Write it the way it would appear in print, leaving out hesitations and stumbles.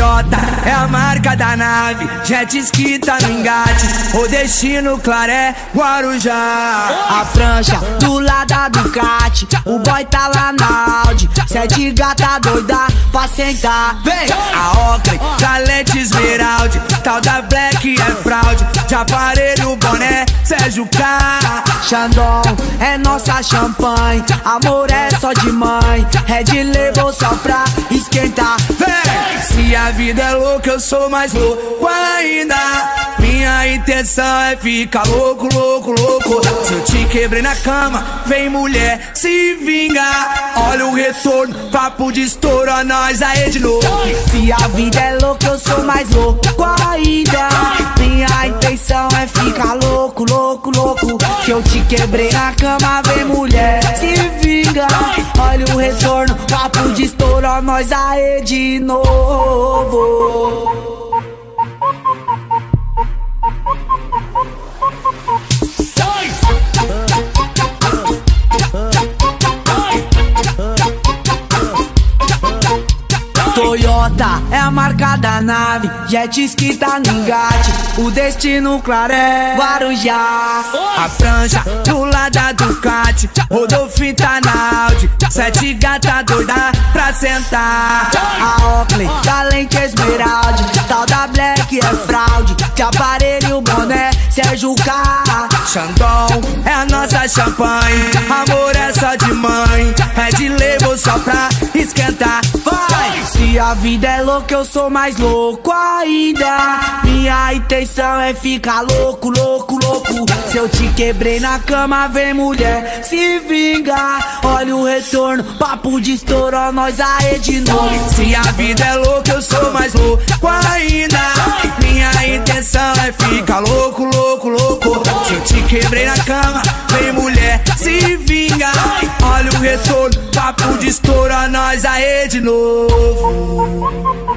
Toyota é a marca da nave, jet ski tá no engate, o destino claro é Guarujá. A prancha do lado da Ducati, o boy tá lá na Audi, 7 gata doida pra sentar. Vem! A Oakley, da lente esmeralda, tal da Black é fraude, de aparelho, boné, Sérgio K. Xandão é nossa champanhe, amor é só de mãe, Red Label só pra esquentar. Vem! Se a vida é louca, eu sou mais louco ainda. Minha intenção é ficar louco, louco, louco. Se eu te quebrei na cama, vem mulher, se vinga. Olha o retorno, papo de estouro, a nós aí de novo. Se a vida é louca, eu sou mais louco ainda. Minha intenção é ficar louco, louco, louco. Se eu te quebrei na cama, vem mulher, se vinga. Olha o retorno, papo de estouro, a nós aí de novo. Toyota é a marca da nave, jet ski tá no engate, o destino claro é Guarujá. A prancha do lado da Ducati, Rodolfo tá na Audi, 7 gata doida pra sentar. A Oakley da lente esmeralda, tal da Black é fraude, de aparelho, boné, Sérgio K. Xandão é a nossa champanhe, amor é só de mãe, Red Label só pra esquentar. Vai! Se a vida é louca, eu sou mais louco ainda. Minha intenção é ficar louco, louco, louco. Se eu te quebrei na cama, vem mulher, se vinga. Olha o retorno, papo de estouro, a nós aí de novo. Se a vida é louca, eu sou mais louco ainda. Minha intenção é ficar louco, louco, louco. Se eu te quebrei na cama, vem mulher, se vinga. Olha o retorno, papo de estouro, a nós aí de novo.